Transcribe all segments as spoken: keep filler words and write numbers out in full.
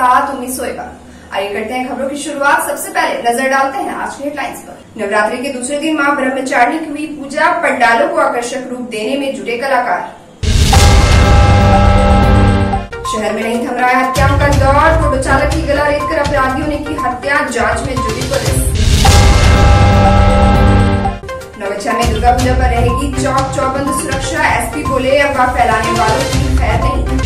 साथ उम्मीद सोएगा। आइए करते हैं खबरों की शुरुआत। सबसे पहले नजर डालते हैं आज की हेडलाइंस पर। नवरात्रि के दूसरे दिन मां ब्रह्मचारिणी की हुई पूजा, पंडालों को आकर्षक रूप देने में जुटे कलाकार। शहर में नहीं थम रहा है हत्याओं का दौर, टोटो चालक की गला रेतकर अपराधियों ने की हत्या, जांच में जुटी पुलिस। नवगछिया में दुर्गा पूजा पर रहेगी चौक चौबंद सुरक्षा, एसपी बोले अफवाह फैलाने वालों की खैर नहीं।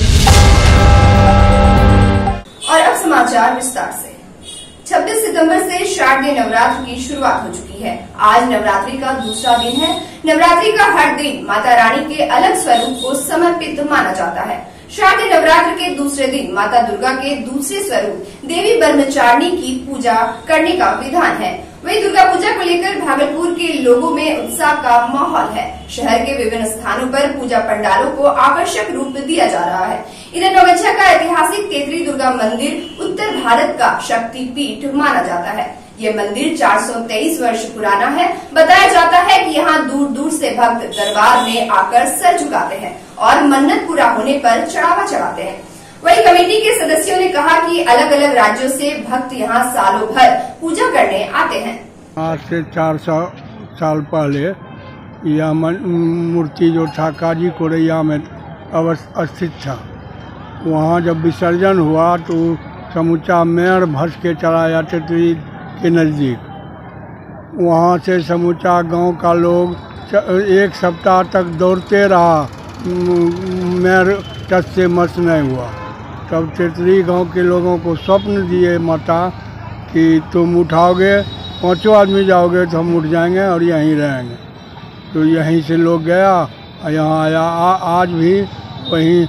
और अब समाचार विस्तार से। छब्बीस सितंबर से शारदीय नवरात्र की शुरुआत हो चुकी है। आज नवरात्रि का दूसरा दिन है। नवरात्रि का हर दिन माता रानी के अलग स्वरूप को समर्पित माना जाता है। शारदीय नवरात्र के दूसरे दिन माता दुर्गा के दूसरे स्वरूप देवी ब्रह्मचारिणी की पूजा करने का विधान है। वहीं दुर्गा पूजा को लेकर भागलपुर के लोगों में उत्साह का माहौल है। शहर के विभिन्न स्थानों पर पूजा पंडालों को आकर्षक रूप दिया जा रहा है। इधर नवगछिया का ऐतिहासिक तेतरी दुर्गा मंदिर उत्तर भारत का शक्ति पीठ माना जाता है। ये मंदिर चार सौ तेईस वर्ष पुराना है। बताया जाता है कि यहाँ दूर दूर से भक्त दरबार में आकर सर झुकाते हैं और मन्नत पूरा होने पर चढ़ावा चढ़ाते हैं। वहीं कमेटी के सदस्यों ने कहा कि अलग अलग राज्यों से भक्त यहाँ सालों भर पूजा करने आते हैं। आज से चार सौ साल पहले यह मूर्ति जो था काजी कोरैया में अवस्थित था। वहाँ जब विसर्जन हुआ तो समूचा मेड़ भस के चला जाते थे के नज़दीक। वहाँ से समूचा गांव का लोग एक सप्ताह तक दौड़ते रहा, मेड़ टस से मस नहीं हुआ। तब तेतरी गांव के लोगों को स्वप्न दिए माता कि तुम उठाओगे, पांचों आदमी जाओगे तो हम उठ जाएंगे और यहीं रहेंगे। तो यहीं से लोग गया और यहाँ आया। आ, आज भी वहीं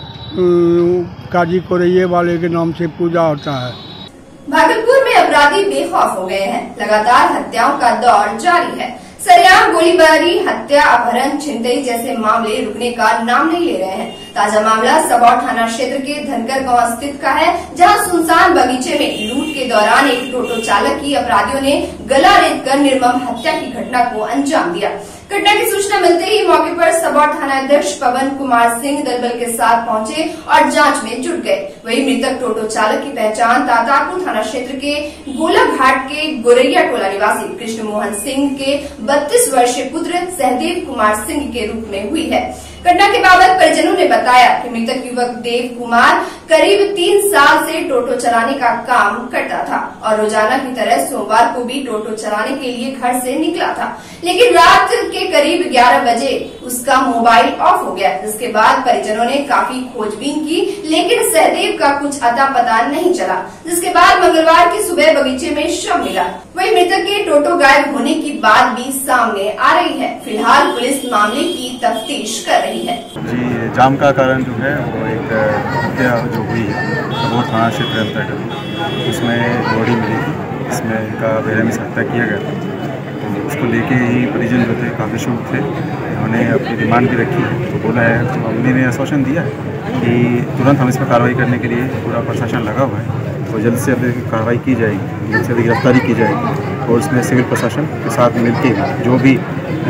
काजी कोरैये वाले के नाम से पूजा होता है। भागलपुर में अपराधी बेखौफ हो गए हैं। लगातार हत्याओं का दौर जारी है। सरेआम गोलीबारी, हत्या, अपहरण, छिनतई जैसे मामले रुकने का नाम नहीं ले रहे हैं। ताजा मामला सबौर थाना क्षेत्र के धनकर गांव स्थित का है, जहां सुनसान बगीचे में लूट के दौरान एक टोटो चालक की अपराधियों ने गला रेतकर निर्मम हत्या की घटना को अंजाम दिया। घटना की सूचना मिलते ही मौके पर सबौर थाना अध्यक्ष पवन कुमार सिंह दलबल के साथ पहुंचे और जांच में जुट गए। वहीं मृतक टोटो चालक की पहचान तातापुर थाना क्षेत्र के गोलाघाट के गोरैया टोला निवासी कृष्ण मोहन सिंह के बत्तीस वर्षीय पुत्र सहदेव कुमार सिंह के रूप में हुई है। घटना के बाबत परिजनों ने बताया कि मृतक युवक देव कुमार करीब तीन साल से टोटो चलाने का काम करता था और रोजाना की तरह सोमवार को भी टोटो चलाने के लिए घर से निकला था। लेकिन रात के करीब ग्यारह बजे उसका मोबाइल ऑफ हो गया, जिसके बाद परिजनों ने काफी खोजबीन की, लेकिन सहदेव का कुछ अता पता नहीं चला। जिसके बाद मंगलवार की सुबह बगीचे में शव मिला। वहीं मृतक के टोटो गायब होने की बात भी सामने आ रही है। फिलहाल पुलिस मामले की तफ्तीश कर रही है। जी, जाम का कारण जो है वो एक हत्या जो हुई है सबौर थाना क्षेत्र अंतर्गत, उसमें बॉडी मिली थी। इसमें इनका बेरहमी से हत्या किया गया था। तो उसको लेके ही परिजन जो थे काफ़ी शुभ थे। उन्होंने अपनी डिमांड भी रखी है। तो बोला है, तो हमने ने आश्वासन दिया है कि तुरंत हम इस पर कार्रवाई करने के लिए पूरा प्रशासन लगा हुआ है। तो जल्द से जल्द कार्रवाई की जाएगी, जल्द से जल्द गिरफ्तारी की जाएगी और उसमें सिविल प्रशासन के साथ मिलकर जो भी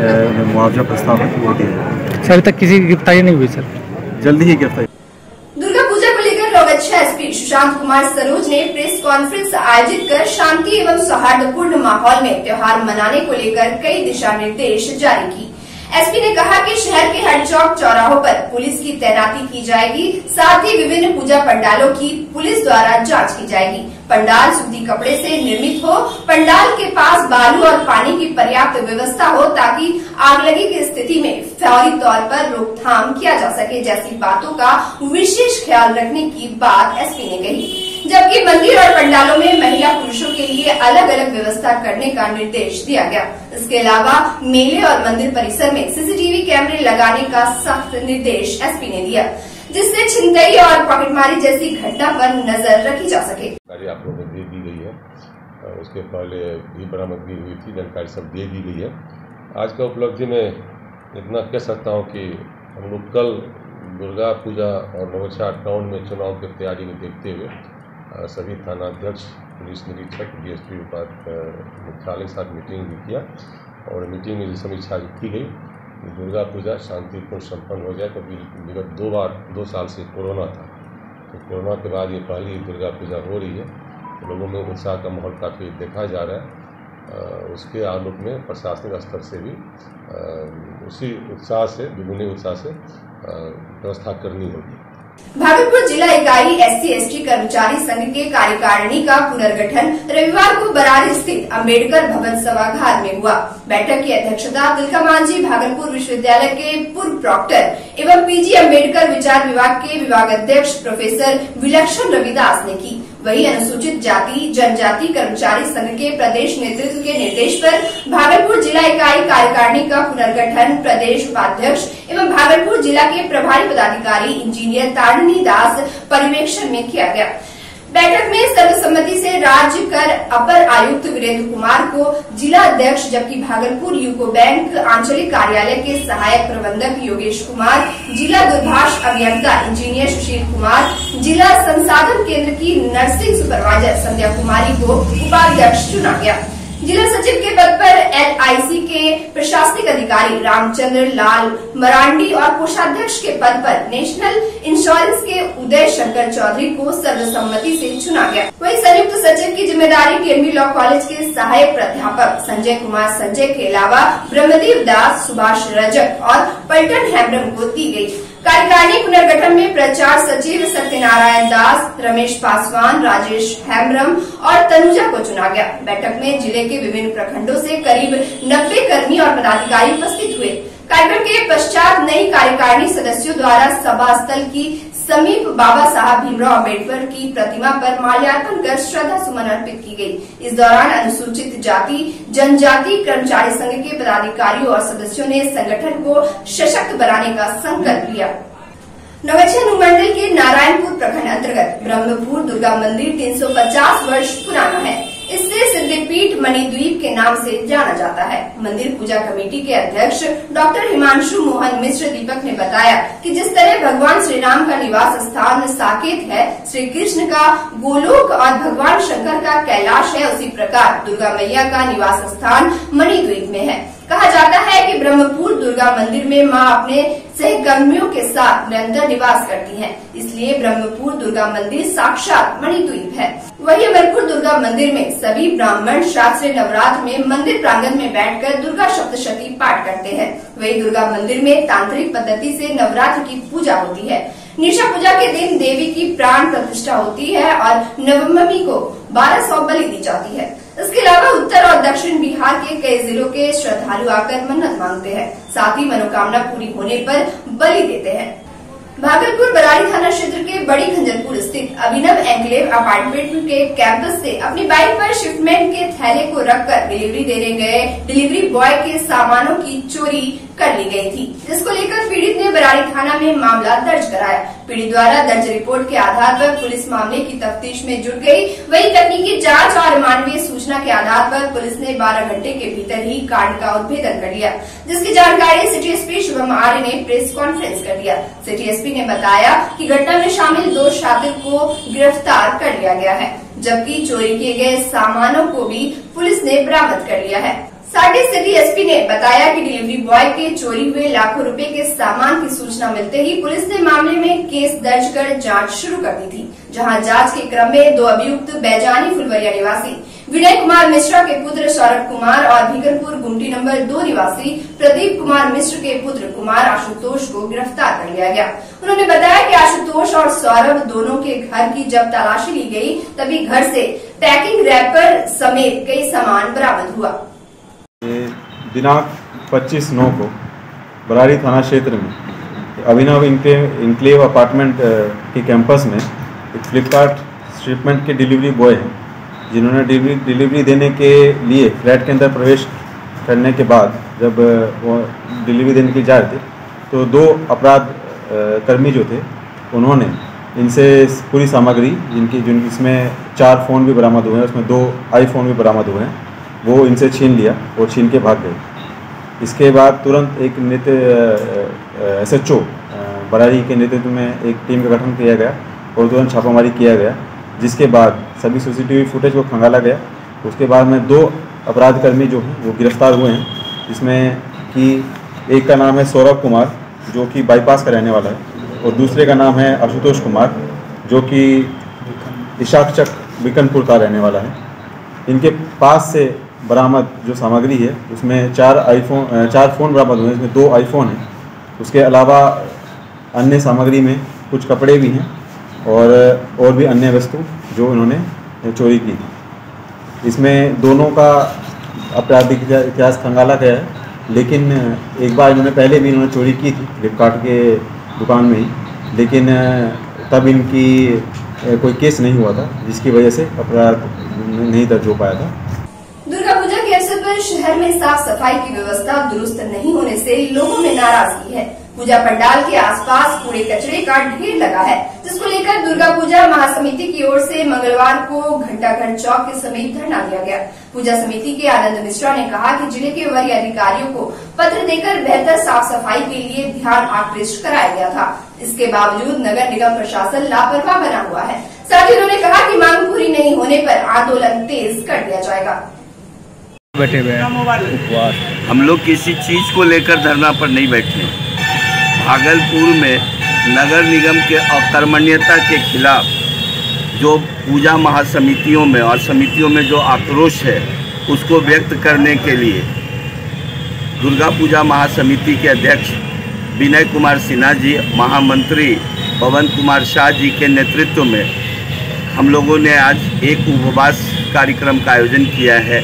मुआवजा प्रस्ताव है वो दिया जाएगा। सर तक किसी की गिरफ्तारी नहीं हुई सर? जल्दी ही गिरफ्तारी। दुर्गा पूजा को लेकर नवगछिया एसपी सुशांत कुमार सरोज ने प्रेस कॉन्फ्रेंस आयोजित कर शांति एवं सौहार्दपूर्ण माहौल में त्योहार मनाने को लेकर कई दिशा निर्देश जारी की। एसपी ने कहा कि शहर के हर चौक चौराहों पर पुलिस की तैनाती की जाएगी। साथ ही विभिन्न पूजा पंडालों की पुलिस द्वारा जांच की जाएगी। पंडाल सूती कपड़े से निर्मित हो, पंडाल के पास बालू और पानी की पर्याप्त व्यवस्था हो ताकि आगलगी की स्थिति में फौरी तौर पर रोकथाम किया जा सके, जैसी बातों का विशेष ख्याल रखने की बात एसपी ने कही। जबकि मंदिर और पंडालों में महिला पुरुषों के लिए अलग अलग व्यवस्था करने का निर्देश दिया गया। इसके अलावा मेले और मंदिर परिसर में सीसीटीवी कैमरे लगाने का सख्त निर्देश एसपी ने दिया, जिससे छिनतई और पॉकेटमारी जैसी घटना पर नजर रखी जा सके। आप लोगों को दे दी गई है, उसके पहले भी बरामदगी हुई थी, जानकारी सब दे दी गई है। आज का उपलब्धि में इतना कह सकता हूँ कि हम लोग कल दुर्गा पूजा और नवगछिया टाउन में चुनाव की तैयारी को देखते हुए सभी थानाध्यक्ष, पुलिस निरीक्षक, डीएसपी मुख्यालय के साथ मीटिंग भी किया और मीटिंग में समीक्षा की गई दुर्गा पूजा शांतिपूर्ण संपन्न हो जाए। क्योंकि विगत दो बार दो साल से कोरोना था तो कोरोना के बाद ये पहली दुर्गा पूजा हो रही है, तो लोगों में उत्साह का माहौल काफ़ी देखा जा रहा है। उसके आलोक में प्रशासनिक स्तर से भी उसी उत्साह से, दुगुने उत्साह से व्यवस्था करनी होगी। भागलपुर जिला इकाई एससी एसटी कर्मचारी संघ के कार्यकारिणी का पुनर्गठन रविवार को बरारी स्थित अंबेडकर भवन सभागार में हुआ। बैठक की अध्यक्षता तिलका मांझी भागलपुर विश्वविद्यालय के पूर्व प्रॉक्टर एवं पीजी अंबेडकर विचार विभाग के विभागाध्यक्ष प्रोफेसर विलक्षण रविदास ने की। वही अनुसूचित जाति जनजाति कर्मचारी संघ के प्रदेश नेतृत्व के निर्देश पर भागलपुर जिला इकाई कार्यकारिणी का पुनर्गठन प्रदेश उपाध्यक्ष एवं भागलपुर जिला के प्रभारी पदाधिकारी इंजीनियर तारिणी दास पर्यवेक्षण में किया गया। बैठक में सर्वसम्मति से राज्य कर अपर आयुक्त वीरेंद्र कुमार को जिला अध्यक्ष, जबकि भागलपुर यूको बैंक आंचलिक कार्यालय के सहायक प्रबंधक योगेश कुमार, जिला दूरभाष अभियंता इंजीनियर सुशील कुमार, जिला संसाधन केंद्र की नर्सिंग सुपरवाइजर संध्या कुमारी को उपाध्यक्ष चुना गया। जिला सचिव के पद पर एलआईसी के प्रशासनिक अधिकारी रामचंद्र लाल मरांडी और कोषाध्यक्ष के पद पर नेशनल इंश्योरेंस के उदय शंकर चौधरी को सर्वसम्मति से चुना गया। वहीं संयुक्त सचिव की जिम्मेदारी केएमबी लॉ कॉलेज के सहायक प्राध्यापक संजय कुमार संजय के अलावा ब्रह्मदेव दास, सुभाष रजक और पलटन हेम्ब्रम को दी गयी। कार्यकारिणी पुनर्गठन में प्रचार सचिव सत्यनारायण दास, रमेश पासवान, राजेश हेम्ब्रम और तनुजा को चुना गया। बैठक में जिले के विभिन्न प्रखंडों से करीब नब्बे कर्मी और पदाधिकारी उपस्थित हुए। कार्यक्रम के पश्चात नई कार्यकारिणी सदस्यों द्वारा सभा स्थल की समीप बाबा साहब भीमराव अम्बेडकर की प्रतिमा पर माल्यार्पण कर श्रद्धा सुमन अर्पित की गई। इस दौरान अनुसूचित जाति जनजाति कर्मचारी संघ के पदाधिकारियों और सदस्यों ने संगठन को सशक्त बनाने का संकल्प लिया। नवगछिया अनुमंडल के नारायणपुर प्रखंड अंतर्गत ब्रह्मपुर दुर्गा मंदिर तीन सौ पचास वर्ष पुराना है। इससे सिद्धिपीठ मणिद्वीप के नाम से जाना जाता है। मंदिर पूजा कमेटी के अध्यक्ष डॉक्टर हिमांशु मोहन मिश्र दीपक ने बताया कि जिस तरह भगवान श्री राम का निवास स्थान साकेत है, श्री कृष्ण का गोलोक और भगवान शंकर का कैलाश है, उसी प्रकार दुर्गा मैया का निवास स्थान मणिद्वीप में है। कहा जाता है कि ब्रह्मपुर दुर्गा मंदिर में मां अपने सहकर्मियों के साथ निरंतर निवास करती हैं, इसलिए ब्रह्मपुर दुर्गा मंदिर साक्षात मणिद्वीप है। वही अमरपुर दुर्गा मंदिर में सभी ब्राह्मण शास्त्रीय नवरात्र में मंदिर प्रांगण में बैठकर दुर्गा सप्तशती पाठ करते हैं। वही दुर्गा मंदिर में तांत्रिक पद्धति से नवरात्र की पूजा होती है। निशा पूजा के दिन देवी की प्राण प्रतिष्ठा होती है और नवमी को बारह सौ बलि दी जाती है। इसके अलावा उत्तर और दक्षिण बिहार के कई जिलों के श्रद्धालु आकर मन्नत मांगते हैं, साथ ही मनोकामना पूरी होने पर बलि देते हैं। भागलपुर बरारी थाना क्षेत्र के बड़ी खंजरपुर स्थित अभिनव एन्क्लेव अपार्टमेंट के कैंपस से अपनी बाइक पर शिपमेंट के थैले को रखकर डिलीवरी देने गए डिलीवरी बॉय के सामानों की चोरी कर ली गई थी, जिसको लेकर पीड़ित ने बरारी थाना में मामला दर्ज कराया। पीड़ित द्वारा दर्ज रिपोर्ट के आधार पर पुलिस मामले की तफ्तीश में जुट गई। वही तकनीकी जांच और मानवीय सूचना के आधार पर पुलिस ने बारह घंटे के भीतर ही कांड का उद्भेदन कर लिया, जिसकी जानकारी सिटी एसपी शुभम आर्य ने प्रेस कॉन्फ्रेंस कर दिया। सिटी एसपी ने बताया कि घटना में शामिल दो शातिर को गिरफ्तार कर लिया गया है, जबकि चोरी किए गए सामानों को भी पुलिस ने बरामद कर लिया है। साथ ही सिटी एसपी ने बताया कि डिलीवरी बॉय के चोरी हुए लाखों रुपए के सामान की सूचना मिलते ही पुलिस ने मामले में केस दर्ज कर जांच शुरू कर दी थी, जहां जांच के क्रम में दो अभियुक्त बैजानी फुलवरिया निवासी विनय कुमार मिश्रा के पुत्र सौरभ कुमार और भीगनपुर गुमटी नंबर दो निवासी प्रदीप कुमार मिश्र के पुत्र कुमार आशुतोष को गिरफ्तार कर लिया गया। उन्होंने बताया कि आशुतोष और सौरभ दोनों के घर की जब तलाशी ली गई, तभी घर से पैकिंग रैपर समेत कई सामान बरामद हुआ। दिनांक पच्चीस नौ को बरारी थाना क्षेत्र में अभिनव इनक्लेव अपार्टमेंट के कैंपस में एक फ्लिपकार्ट शिपमेंट के डिलीवरी बॉय हैं, जिन्होंने डिलीवरी डिलीवरी देने के लिए फ्लैट के अंदर प्रवेश करने के बाद जब वो डिलीवरी देने के लिए जा रहे थे, तो दो अपराध कर्मी जो थे उन्होंने इनसे पूरी सामग्री जिनकी जिन इसमें चार फ़ोन भी बरामद हुए हैं, उसमें दो आईफोन भी बरामद हुए हैं, वो इनसे छीन लिया और छीन के भाग गए। इसके बाद तुरंत एक नृत्य एस एच ओ बरारी के नेतृत्व में एक टीम का गठन किया गया और तुरंत छापामारी किया गया, जिसके बाद सभी सीसीटीवी फुटेज को खंगाला गया। उसके बाद में दो अपराधकर्मी जो हैं वो गिरफ्तार हुए हैं, जिसमें कि एक का नाम है सौरभ कुमार जो कि बाईपास का रहने वाला है और दूसरे का नाम है आशुतोष कुमार जो कि इशाकचक बिकनपुर का रहने वाला है। इनके पास से बरामद जो सामग्री है उसमें चार आईफोन चार फ़ोन बरामद हुए, इसमें दो आईफोन हैं। उसके अलावा अन्य सामग्री में कुछ कपड़े भी हैं और और भी अन्य वस्तु जो इन्होंने चोरी की थी। इसमें दोनों का आपराधिक इतिहास खंगाला गया है, लेकिन एक बार इन्होंने पहले भी इन्होंने चोरी की थी फ्लिपकार्ट के दुकान में ही, लेकिन तब इनकी कोई केस नहीं हुआ था, जिसकी वजह से अपराध नहीं दर्ज हो पाया था। दुर्गा पूजा के अवसर पर शहर में साफ सफाई की व्यवस्था दुरुस्त नहीं होने से लोगों में नाराजगी है। पूजा पंडाल के आसपास कूड़े कचरे का ढेर लगा है, जिसको लेकर दुर्गा पूजा महासमिति की ओर से मंगलवार को घंटाघर चौक के समीप धरना दिया गया। पूजा समिति के आनंद मिश्रा ने कहा कि जिले के वरीय अधिकारियों को पत्र देकर बेहतर साफ सफाई के लिए ध्यान आकृष्ट कराया गया था। इसके बावजूद नगर निगम प्रशासन लापरवाह बना हुआ है। साथ ही उन्होंने कहा कि मांग पूरी नहीं होने पर आंदोलन तेज कर दिया जाएगा। बैठे हुए उपवास, हम लोग किसी चीज को लेकर धरना पर नहीं बैठे। भागलपुर में नगर निगम के अकर्मण्यता के खिलाफ जो पूजा महासमितियों में और समितियों में जो आक्रोश है उसको व्यक्त करने के लिए दुर्गा पूजा महासमिति के अध्यक्ष विनय कुमार सिन्हा जी, महामंत्री पवन कुमार शाह जी के नेतृत्व में हम लोगों ने आज एक उपवास कार्यक्रम का आयोजन किया है।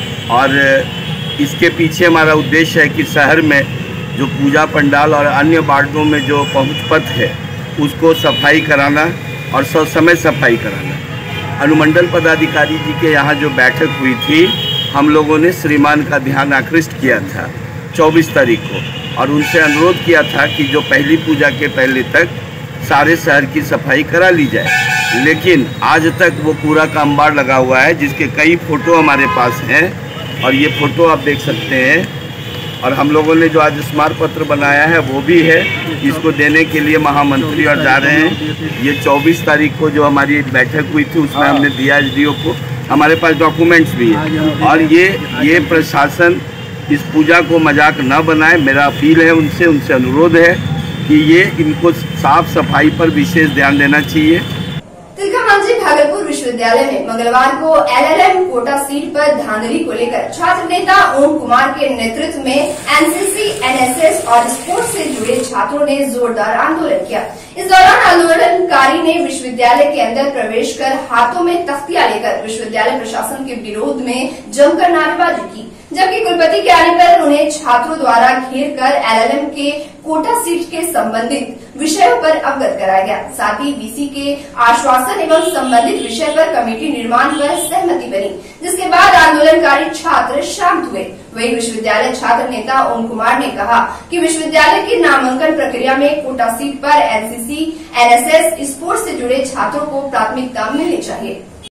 और इसके पीछे हमारा उद्देश्य है कि शहर में जो पूजा पंडाल और अन्य वार्डों में जो पहुंच पथ है उसको सफाई कराना और सब समय सफाई कराना। अनुमंडल पदाधिकारी जी के यहाँ जो बैठक हुई थी, हम लोगों ने श्रीमान का ध्यान आकृष्ट किया था चौबीस तारीख को, और उनसे अनुरोध किया था कि जो पहली पूजा के पहले तक सारे शहर की सफाई करा ली जाए। लेकिन आज तक वो पूरा का अंबार लगा हुआ है, जिसके कई फ़ोटो हमारे पास हैं और ये फ़ोटो आप देख सकते हैं। और हम लोगों ने जो आज स्मारक पत्र बनाया है वो भी है, इसको देने के लिए महामंत्री और जा रहे हैं। ये चौबीस तारीख को जो हमारी बैठक हुई थी उसमें हमने दिया एसडीओ को, हमारे पास डॉक्यूमेंट्स भी है। और ये ये प्रशासन इस पूजा को मजाक न बनाए, मेरा अपील है उनसे उनसे अनुरोध है कि ये इनको साफ सफाई पर विशेष ध्यान देना चाहिए। तिलकामांझी भागलपुर विश्वविद्यालय में मंगलवार को एलएलएम कोटा सीट पर धांधली को लेकर छात्र नेता ओम कुमार के नेतृत्व में एनसीसी, एनएसएस और स्पोर्ट्स से जुड़े छात्रों ने जोरदार आंदोलन किया। इस दौरान आंदोलनकारी ने विश्वविद्यालय के अंदर प्रवेश कर हाथों में तख्तियां लेकर विश्वविद्यालय प्रशासन के विरोध में जमकर नारेबाजी की, जबकि कुलपति के आने पर उन्हें छात्रों द्वारा घेर कर एलएलएम के कोटा सीट के संबंधित विषयों पर अवगत कराया गया। साथ ही वीसी के आश्वासन एवं संबंधित विषय पर कमेटी निर्माण पर सहमति बनी, जिसके बाद आंदोलनकारी छात्र शांत हुए। वहीं विश्वविद्यालय छात्र नेता ओम कुमार ने कहा कि विश्वविद्यालय की नामांकन प्रक्रिया में कोटा सीट पर एनसीसी, एनएसएस, स्पोर्ट्स से जुड़े छात्रों को प्राथमिकता मिलनी चाहिए।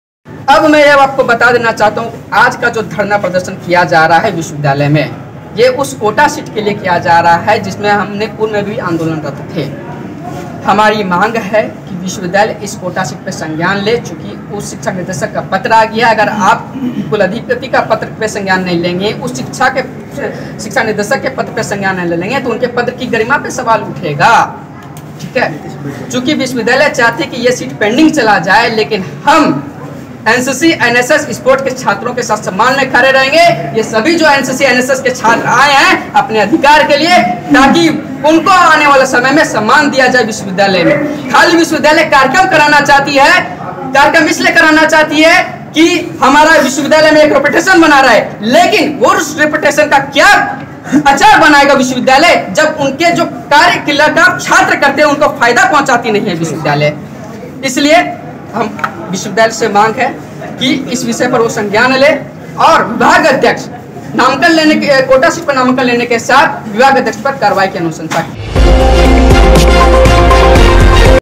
अब मैं यह आपको बता देना चाहता हूँ, आज का जो धरना प्रदर्शन किया जा रहा है विश्वविद्यालय में, ये उस कोटा सीट के लिए किया जा रहा है जिसमें हमने पूर्व में भी आंदोलनरत थे। हमारी मांग है कि विश्वविद्यालय इस कोटा सीट पर संज्ञान ले, चूंकि उस शिक्षा निर्देशक का पत्र आ गया। अगर आप कुलाधिपति का पत्र पे संज्ञान नहीं लेंगे, उस शिक्षा के शिक्षा निर्देशक के पत्र पे संज्ञान नहीं लेंगे तो उनके पद की गरिमा पे सवाल उठेगा। ठीक है, चूंकि विश्वविद्यालय चाहते कि ये सीट पेंडिंग चला जाए, लेकिन हम एनसीसी, एनएसएस, स्पोर्ट के छात्रों के साथ सम्मान में खड़े रहेंगे। ये सभी जो एनसीसी, एनएसएस के छात्र आए हैं अपने अधिकार के लिए, ताकि उनको आने वाले समय में सम्मान दिया जाए विश्वविद्यालय में। खाली विश्वविद्यालय कार्यक्रम कराना चाहती है, कार्यक्रम इसलिए कराना चाहती है कि हमारा विश्वविद्यालय में एक रेपुटेशन बना रहा है, लेकिन वो उस रेपुटेशन का क्या अचार बनाएगा विश्वविद्यालय जब उनके जो कार्य क्रियाकलाप छात्र करते हैं उनको फायदा पहुंचाती नहीं है विश्वविद्यालय। इसलिए हम विश्वविद्यालय से मांग है कि इस विषय पर वो संज्ञान ले और विभाग अध्यक्ष नामांकन लेने के कोटा सीट पर नामांकन लेने के साथ विभाग अध्यक्ष पर कार्रवाई की अनुशंसा की।